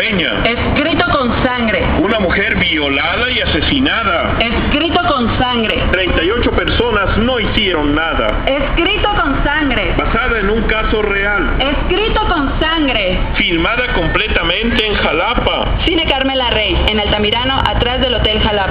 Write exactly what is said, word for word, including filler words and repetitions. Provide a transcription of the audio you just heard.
Peña. Escrito con sangre. Una mujer violada y asesinada. Escrito con sangre. treinta y ocho personas no hicieron nada. Escrito con sangre. Basada en un caso real. Escrito con sangre. Filmada completamente en Jalapa. Cine Carmela Rey, en Altamirano, atrás del Hotel Jalapa.